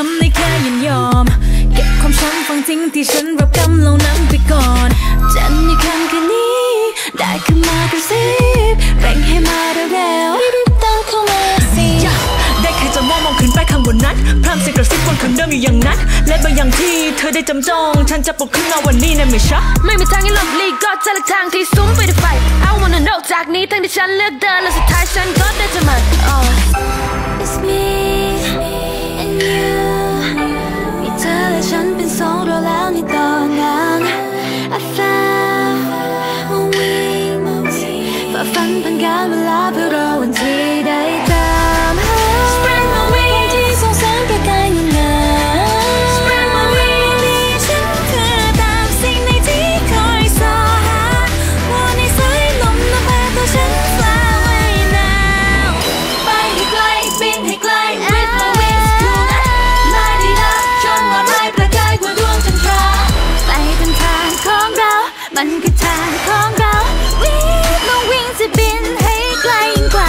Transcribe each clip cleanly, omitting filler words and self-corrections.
ำได้แค่ยินยอมเก็บความช้ำฝังทิ้งที่ฉันรับกรรมเหล่านั้นไปก่อนฉันอยู่ข้างคืนนี้ได้ขึ้นมากระซิบเร่งให้มาเร็วๆรีบๆตามเข้ามาสิได้แค่จะมองขึ้นไปข้างบนนั้นพร่ำเสียงกระซิบคนคนเดิมอยู่อย่างนั้นและบางอย่างที่เธอได้จำจองฉันจะปลุกขึ้นมาวันนี้นะไม่ใช่ไม่มีทางให้หลบหลีกก็จะเลือกทางที่สูงไปด้วยไฟ I wanna know จากนี้ทั้งที่ฉันเลือกเดินและสุดท้ายฉันก็ได้เจอมัน It's me and you มีเธอและฉันเป็นสองเราแล้วในตอนนั้น I found my wings ฝ่าฟันผ่านการเวลาเพื่อรอวันที่ได้ตามหา Spread my wings ที่ส่งแสงประกายเงินเงิน Spread my wings มีฉันเพื่อตามสิ่งในที่คอยสอหาว่าในสายลมและพาตัวฉัน fly away now ไปให้ไกลบินให้ไกล with my wings คู่นั้นไล่ได้ดับจนวันไล่ประกายกว่าดวงจันทราไปเป็นทางของเรามันคือทางของเรา with my wings จะบินให้ไกลยิ่งกว่า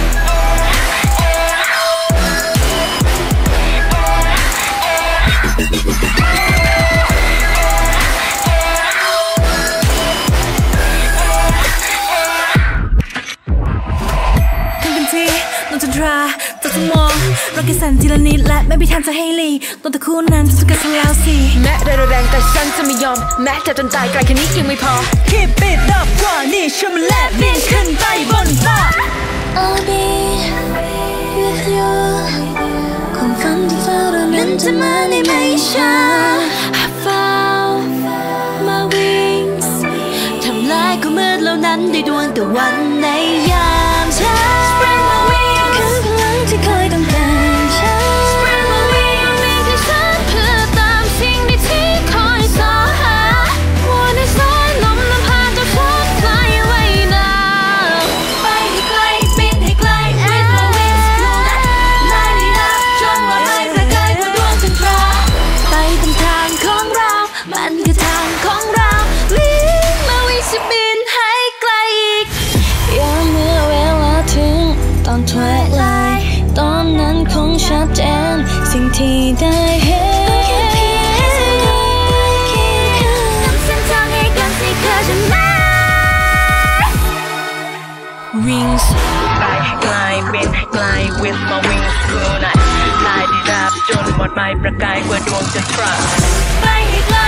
ตัวจะมองเราแค่สั่นทีละนิดและไม่มีทางจะให้ลีตัวตะคู่นั้นจะสุดกันแล้วสิแม้แรงแต่ฉันจะไม่ยอมแม้จะจนตายไกลแค่นี้ยังไม่พอ Keep it up กว่านี้ช่วยมันแลบบินขึ้นไปบนฟ้า I'll be with you ความฝันที่เฝ้ารอนั้นจะมาในไม่ช้า I found my wings ทำลายความมืดเหล่านั้นด้วยดวงตะวันในยามเช้าที่คอยต้องการฉัน Spread my wings มีแค่ฉันเพื่อตามสิ่งที่คอยสอหาว่าในสายลมนำพาตัวฉัน fly away now ไปให้ไกลบินให้ไกล with my wings คู่นั้นไล่ได้ดับจนวันไล่ประกายกว่าดวงจันทราไปตามทางของเรามันคือทางของเรา with my wings จะบินให้ไกลอีกยามเมื่อเวลาถึงตอน twilightตอนนั้นคงชัดเจนสิ่งที่ได้เห็นนำเส้นทางให้กันสิเธอฉันไหม Wings ไปให้ไกลบินให้ไกล with my wings คู่นั้นไล่ได้ดับจนหมดไปประกายกว่าดวงจันทราไปให้ไกล